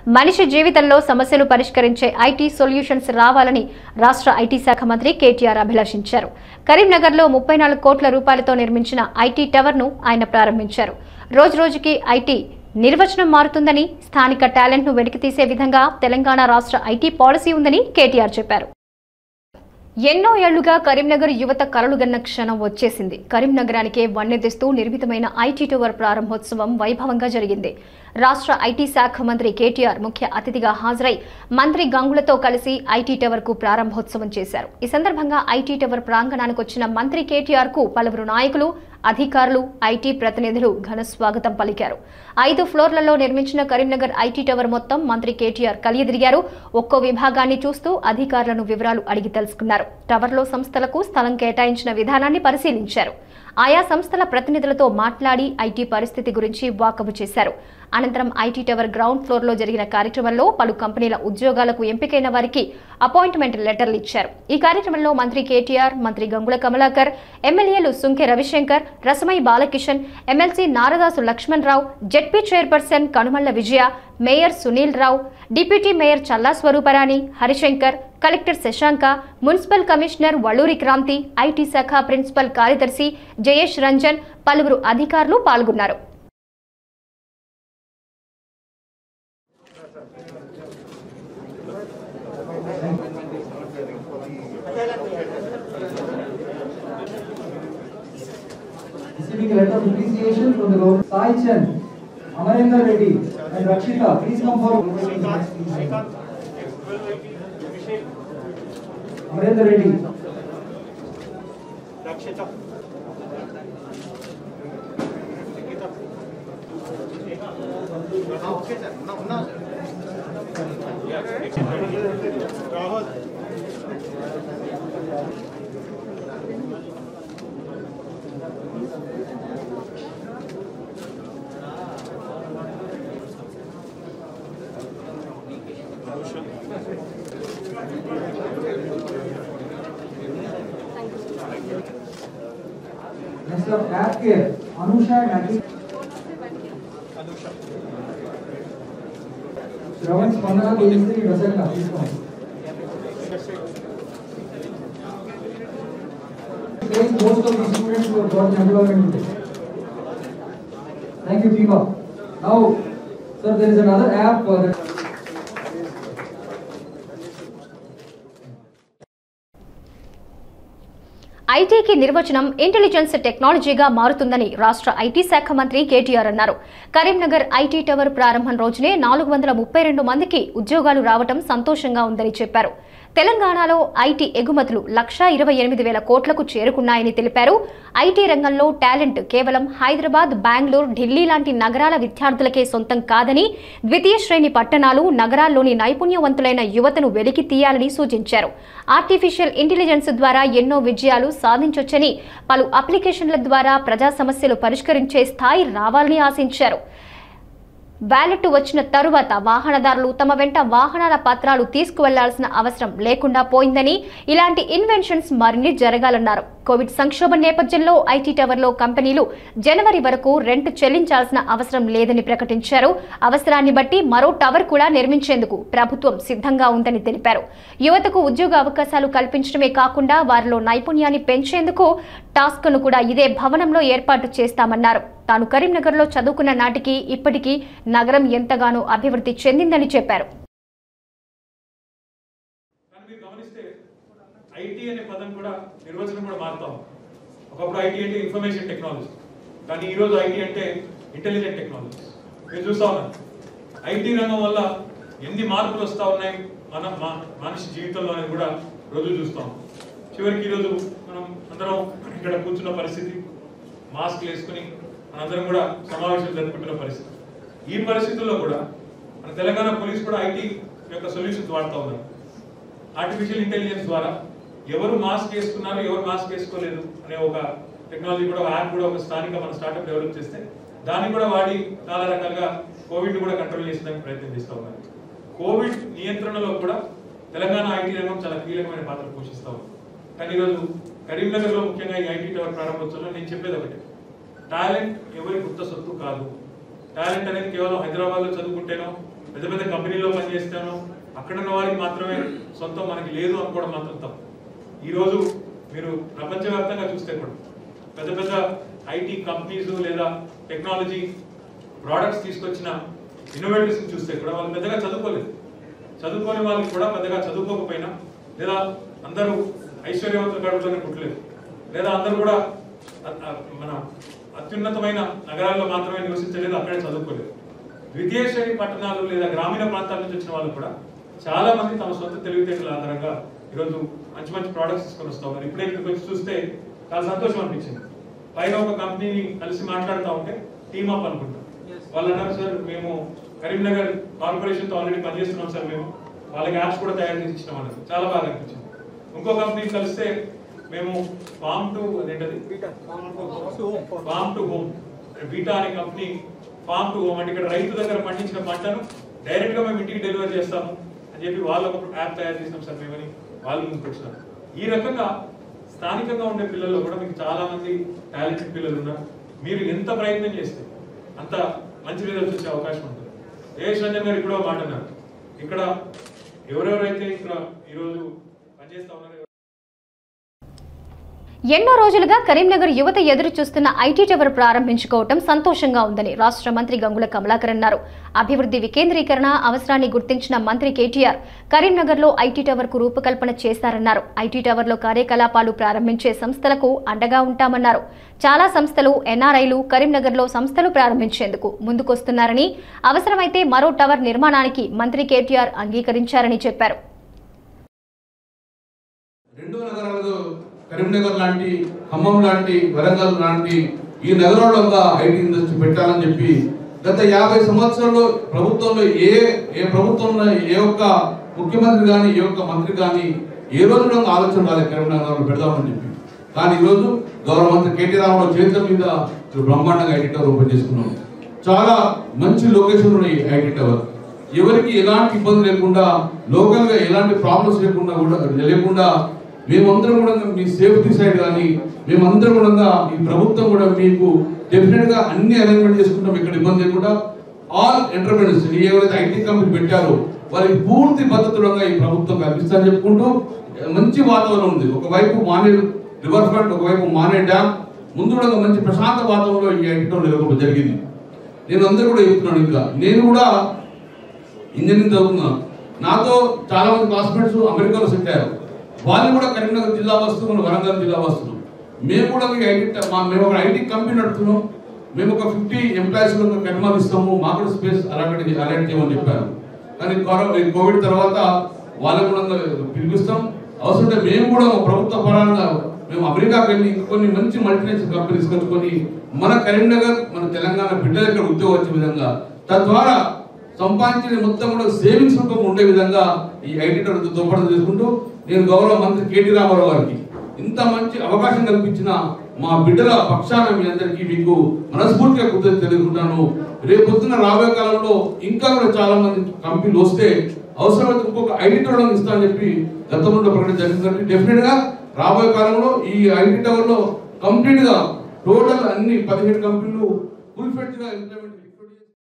మనిషి జీవితంలో సమస్యలు పరిష్కరించే ఐటీ సొల్యూషన్స్ రావాలని రాష్ట్ర ఐటీ శాఖ మంత్రి కేటీఆర్ అభిలాషించారు. కరీంనగర్లో 34 కోట్ల రూపాయలతో నిర్మించిన ఐటీ టవర్ను ఆయన ప్రారంభించారు. రోజురోజుకి ఐటీ నిర్వచనం మారుతుందని, స్థానిక టాలెంట్ను వెలికితీసే విధంగా తెలంగాణ రాష్ట్ర ఐటీ పాలసీ ఉందని కేటీఆర్ చెప్పారు. ఎన్నో ఏళ్లుగా కరీంనగర్ యువత కలలుగన్న క్షణం వచ్చేసింది. కరీంనగరానికే వన్నె తెస్తూ నిర్మితమైన ఐటీ టవర్ ప్రారంభోత్సవం వైభవంగా జరిగింది. రాష్ట్ర ఐటీ శాఖ మంత్రి కేటీఆర్ ముఖ్య అతిథిగా హాజరై మంత్రి గంగులతో కలిసి ఐటీ టవర్ కు ప్రారంభోత్సవం చేశారు. ఈ సందర్భంగా ఐటీ టవర్ ప్రాంగణానికి వచ్చిన మంత్రి కేటీఆర్ కు పలువురు నాయకులు, అధికారులు, ఐటీ ప్రతినిధులు ఘన స్వాగతం పలికారు. 5 ఫ్లోర్లలో నిర్మించిన కరీంనగర్ ఐటీ టవర్ మొత్తం మంత్రి కేటీఆర్ కలియదిరిగారు. ఒక్కో విభాగాన్ని చూస్తూ అధికారులను వివరాలు అడిగి తెలుసుకున్నారు. టవర్లో సంస్థలకు స్థలం కేటాయించిన విధానాన్ని పరిశీలించారు. ఆయా సంస్థల ప్రతినిధులతో మాట్లాడి ఐటీ పరిస్థితి గురించి వాకబు చేశారు. అనంతరం ఐటీ టవర్ గ్రౌండ్ ఫ్లోర్ లో జరిగిన కార్యక్రమంలో పలు కంపెనీల ఉద్యోగాలకు ఎంపికైన వారికి అపాయింట్మెంట్ లెటర్లు ఇచ్చారు. ఈ కార్యక్రమంలో మంత్రి కేటీఆర్, మంత్రి గంగుల కమలాకర్, ఎమ్మెల్యేలు Sunke Ravishankar, Rasamayi Balakishan, MLC Naradasu Laxman Rao, ZP chairperson Kanumalla Vijaya, mayor Sunil Rao, deputy mayor Challa Swaruparani, Harishankar, collector Shashanka, municipal commissioner Valluri Kranthi, IT శాఖ ప్రిన్సిపల్ కార్యదర్శి జయేష్ రంజన్, పలువురు అధికారులు పాల్గొన్నారు. Receiving a letter of appreciation from the Lord Sai Chen, Amarendra Reddy and Rakshita, please come forward. Amarendra Reddy. Rakshita. Okay, sir. No. Rahul. Next up, app care, Anusha and Aki. Shravan Spandana, Dulcini, Rasaka, please come. Thank most of the students who have got employment today. Thank you, Tima. Now, sir, there is another app that ఐటీకి నిర్వచనం intelligence టెక్నాలజీగా మారుతుందని రాష్ట్ర IT శాఖ మంత్రి కేటీఆర్ అన్నారు. Karimnagar IT tower ప్రారంభం రోజునే 432 మందికి ఉద్యోగాలు రావటం సంతోషంగా ఉందని చెప్పారు. తెలంగాణలో ఐటీ ఎగుమతులు 1,28,000 కోట్లకు చేరుకున్నాయని తెలిపారు. ఐటీ రంగంలో టాలెంట్ కేవలం హైదరాబాద్, బెంగళూరు, ఢిల్లీ లాంటి నగరాల విద్యార్థులకే సొంతం కాదని, ద్వితీయ శ్రేణి పట్టణాలు, నగరాల్లోని నైపుణ్యవంతులైన యువతను వెలికి తీయాలని సూచించారు. ఆర్టిఫిషియల్ ఇంటెలిజెన్స్ ద్వారా ఎన్నో విజయాలు సాధించొచ్చని, పలు అప్లికేషన్ల ద్వారా ప్రజా సమస్యలు పరిష్కరించే స్థాయి రావాలని ఆశించారు. బ్యాలెట్ వచ్చిన తరువాత వాహనదారులు తమ వెంట వాహనాల పత్రాలు తీసుకువెళ్లాల్సిన అవసరం లేకుండా పోయిందని, ఇలాంటి ఇన్వెన్షన్స్ మరిన్ని జరగాలన్నారు. కోవిడ్ సంక్షోభం నేపథ్యంలో ఐటీ టవర్లో కంపెనీలు జనవరి వరకు రెంట్ చెల్లించాల్సిన అవసరం లేదని ప్రకటించారు. అవసరాన్ని బట్టి మరో టవర్ కూడా నిర్మించేందుకు ప్రభుత్వం సిద్ధంగా ఉందని తెలిపారు. యువతకు ఉద్యోగ అవకాశాలు కల్పించడమే కాకుండా వారిలో నైపుణ్యాన్ని పెంచేందుకు టాస్క్ను కూడా ఇదే భవనంలో ఏర్పాటు చేస్తామన్నారు. తాను కరీంనగర్లో చదువుకున్న నాటికి ఇప్పటికీ నగరం ఎంతగానో అభివృద్ధి చెందిందని చెప్పారు. ఐటీ అనే పదం కూడా నిర్వచనం కూడా మారుతాం. ఒకప్పుడు ఐటీ అంటే ఇన్ఫర్మేషన్ టెక్నాలజీ, కానీ ఈరోజు ఐటీ అంటే ఇంటెలిజెంట్ టెక్నాలజీ. మీరు చూస్తా ఉన్నారు ఐటీ రంగం వల్ల ఎన్ని మార్పులు వస్తూ ఉన్నాయి మన మనిషి జీవితంలో అనేది కూడా రోజు చూస్తాం. చివరికి ఈరోజు మనం అందరం ఇక్కడ కూర్చున్న పరిస్థితి, మాస్క్లు వేసుకుని మనందరం కూడా సమావేశాలు జరుపుకుంటున్న పరిస్థితి. ఈ పరిస్థితుల్లో కూడా మన తెలంగాణ పోలీస్ కూడా ఐటీ యొక్క సొల్యూషన్స్ వాడుతూ ఉన్నారు. ఆర్టిఫిషియల్ ఇంటెలిజెన్స్ ద్వారా ఎవరు మాస్క్ వేసుకున్నారు, ఎవరు మాస్క్ వేసుకోలేదు అనే ఒక టెక్నాలజీ కూడా, యాప్ కూడా ఒక స్థానిక మన స్టార్ట్అప్ డెవలప్ చేస్తే దాన్ని కూడా వాడి చాలా రకాలుగా కోవిడ్ కూడా కంట్రోల్ చేసేందుకు ప్రయత్నం చేస్తూ ఉన్నారు. కోవిడ్ నియంత్రణలో కూడా తెలంగాణ ఐటీ రంగం చాలా కీలకమైన పాత్ర పోషిస్తూ ఉంది. కానీ ఈరోజు కరీంనగర్లో ముఖ్యంగా ఈ ఐటీ టవర్ ప్రారంభోత్సవంలో నేను చెప్పేది ఒకటి, టాలెంట్ ఎవరి గుప్త సొత్తు కాదు. టాలెంట్ అనేది కేవలం హైదరాబాద్లో చదువుకుంటేనో పెద్ద పెద్ద కంపెనీలో పనిచేస్తాను అక్కడ ఉన్న వారికి మాత్రమే సొంతం, మనకి లేదు అనుకోవడం మాత్రం తప్పు. ఈరోజు మీరు ప్రపంచవ్యాప్తంగా చూస్తే కూడా పెద్ద పెద్ద ఐటీ కంపెనీస్ లేదా టెక్నాలజీ ప్రోడక్ట్స్ తీసుకొచ్చిన ఇన్నోవేటర్స్ చూస్తే కూడా వాళ్ళు పెద్దగా చదువుకోలేదు. చదువుకోని వాళ్ళకి కూడా పెద్దగా చదువుకోకపోయినా, లేదా అందరూ ఐశ్వర్యవంతుల గడుపులోనే పుట్టలేదు, లేదా అందరూ కూడా మన అత్యున్నతమైన నగరాల్లో మాత్రమే నివసించలేదు, అక్కడే చదువుకోలేదు. ద్వితీయ శ్రేణి పట్టణాలు లేదా గ్రామీణ ప్రాంతాల నుంచి వచ్చిన వాళ్ళు కూడా చాలా మంది తమ సొంత తెలివితేటల ఆధారంగా ఈరోజు మంచి మంచి ప్రోడక్ట్స్ తీసుకొని వస్తూ ఉన్నారు. ఇప్పుడే ఇక్కడికి వచ్చి చూస్తే చాలా సంతోషం అనిపించింది. పైన ఒక కంపెనీని కలిసి మాట్లాడుతూ ఉంటే టీమ్ అప్ అనుకుంటాం. వాళ్ళు అన్నారు, సార్ మేము కరీంనగర్ కార్పొరేషన్తో ఆల్రెడీ పనిచేస్తున్నాం సార్, మేము వాళ్ళకి యాప్స్ కూడా తయారు చేసి ఇచ్చినాం అన్నది చాలా బాగా అనిపించింది. ఇంకో కంపెనీని కలిస్తే మేము ఫామ్ టు హోమ్ బీటా అనే కంపెనీ, ఫామ్ టు హోమ్ అంటే ఇక్కడ రైతు దగ్గర పండించిన పంటను డైరెక్ట్ గా మేము ఇంటికి డెలివరీ చేస్తాము అని చెప్పి వాళ్ళు ఒక యాప్ తయారు చేసినాం సార్ మేమని వాళ్ళు ముందుకు వచ్చినారు. ఈ రకంగా స్థానికంగా ఉండే పిల్లల్లో కూడా మీకు చాలా మంది టాలెంటెడ్ పిల్లలు ఉన్నారు. మీరు ఎంత ప్రయత్నం చేస్తే అంత మంచి రిజల్ట్స్ వచ్చే అవకాశం ఉంటుంది. ఏఎస్ రంజన్ గారు ఇప్పుడు మాట అన్నారు, ఇక్కడ ఎవరెవరైతే ఇక్కడ ఈరోజు పనిచేస్తా ఉన్నారు, ఎన్నో రోజులుగా కరీంనగర్ యువత ఎదురు చూస్తున్న ఐటీ టవర్ ప్రారంభించుకోవడం సంతోషంగా ఉందని రాష్ట్ర మంత్రి గంగుల కమలాకర్ అన్నారు. అభివృద్ధి వికేంద్రీకరణ అవసరాన్ని గుర్తించిన మంత్రి కేటీఆర్ కరీంనగర్లో ఐటీ టవర్ కు రూపకల్పన చేశారన్నారు. ఐటీ టవర్లో కార్యకలాపాలు ప్రారంభించే సంస్థలకు అండగా ఉంటామన్నారు. చాలా సంస్థలు, ఎన్ఆర్ఐలు కరీంనగర్లో సంస్థలు ప్రారంభించేందుకు ముందుకొస్తున్నారని, అవసరమైతే మరో టవర్ నిర్మాణానికి మంత్రి కేటీఆర్ అంగీకరించారని చెప్పారు. కరీంనగర్ లాంటి, ఖమ్మం లాంటి, వరంగల్ లాంటి ఈ నగరాల్లో ఐటీ ఇండస్ట్రీ పెట్టాలని చెప్పి గత 50 సంవత్సరాల్లో ప్రభుత్వంలో ప్రభుత్వంలో ఏ ఒక్క ముఖ్యమంత్రి కానీ, ఏ ఒక్క మంత్రి కానీ ఏ రోజు ఆలోచన రాలేదు కరీంనగర్లో పెడదామని చెప్పి. కానీ ఈరోజు గౌరవ మంత్రి కేటీ రామారావు చేతుల మీద బ్రహ్మాండంగా ఐటీ టవర్ ఓపెన్ చేసుకున్నాం. చాలా మంచి లొకేషన్ ఉన్నాయి ఐటీ టవర్. ఎవరికి ఎలాంటి ఇబ్బంది లేకుండా, లోకల్గా ఎలాంటి ప్రాబ్లమ్స్ లేకుండా మేమందరం కూడా మీ సేఫ్టీ సైడ్ కానీ మేమందరం కూడా ఈ ప్రభుత్వం కూడా మీకు డెఫినెట్ గా అన్ని అరేంజ్మెంట్ చేసుకుంటాం. ఇక్కడ ఇబ్బంది లేకుండా ఆల్ ఎంటర్ప్రెన్యూర్స్ ఎవరైతే ఐటీ కంపెనీ పెట్టారో వారికి పూర్తి భద్రతగా ఈ ప్రభుత్వం కల్పిస్తారని చెప్పుకుంటూ మంచి వాతావరణం ఉంది. ఒకవైపు మానే రివర్ ఫ్రంట్, ఒకవైపు మానే డ్యామ్, ముందు కూడా మంచి ప్రశాంత వాతావరణంలో ఈ ఐటీ టౌన్ నెలకొల్పడం జరిగింది. నేను అందరూ కూడా చెప్తున్నాను, ఇంకా నేను కూడా ఇంజనీరింగ్ చదువుతున్నాను. నాతో చాలా మంది క్లాస్మేట్స్ అమెరికాలో సెట్ అయ్యారు. వాళ్ళు కూడా కరీంనగర్ జిల్లా వస్తువు, మన వరంగల్ జిల్లా వస్తువు. మేము కూడా మేము ఒక ఐటీ కంపెనీ నడుపుతున్నాం. మేము ఒక 50 ఎంప్లాయీస్ కర్మాలు ఇస్తాము, మాకు కూడా స్పేస్ అలాంటి చేయమని చెప్పారు. కానీ కోవిడ్ తర్వాత వాళ్ళకు కూడా పిలిపిస్తాం. అవసరం మేము కూడా ప్రభుత్వ పరంగా మేము అమెరికాకి వెళ్ళి కొన్ని మంచి మల్టీనేషనల్ కంపెనీస్ కలుసుకొని మన కరీంనగర్, మన తెలంగాణ బిడ్డలు ఇక్కడ ఉద్యోగం వచ్చే విధంగా, తద్వారా సంపాదించిన మొత్తం కూడా సేవింగ్స్ రూపంగా ఉండే విధంగా ఈ ఐటీ టవర్తో దోహదం చేసుకుంటూ నేను గౌరవ మంత్రి కేటీ రామారావు గారికి ఇంత మంచి అవకాశం కల్పించిన మా బిడ్డల పక్షాన మీ అందరికీ మీకు మనస్ఫూర్తిగా కృతజ్ఞతలు తెలుపుకుంటాను. రేపు పొద్దున రాబోయే కాలంలో ఇంకా కూడా చాలా మంది కంపెనీలు వస్తే అవసరమైతే ఇంకొక ఐటీ టవర్ ఇస్తామని చెప్పి గతంలో ప్రకటన జరిగిందంటే డెఫినెట్ గా రాబోయే కాలంలో ఈ ఐటీ టవర్ లో కంప్లీట్ గా టోటల్ అన్ని 17 కంపెనీలు ఫుల్ ఫ్లెడ్జ్ గా ఇంప్లిమెంట్